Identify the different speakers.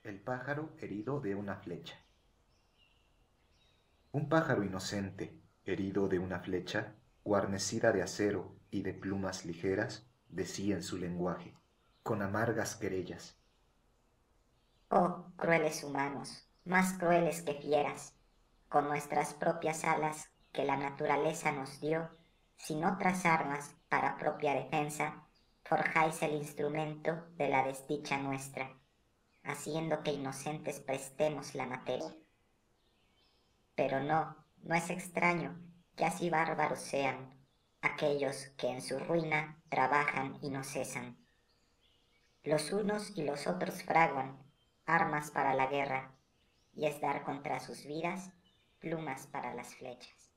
Speaker 1: El pájaro herido de una flecha. Un pájaro inocente, herido de una flecha, guarnecida de acero y de plumas ligeras, decía en su lenguaje, con amargas querellas:
Speaker 2: Oh, crueles humanos, más crueles que fieras, con nuestras propias alas que la naturaleza nos dio, sin otras armas para propia defensa, forjáis el instrumento de la desdicha nuestra, haciendo que inocentes prestemos la materia. Pero no es extraño que así bárbaros sean aquellos que en su ruina trabajan y no cesan. Los unos y los otros fraguan armas para la guerra, y es dar contra sus vidas plumas para las flechas.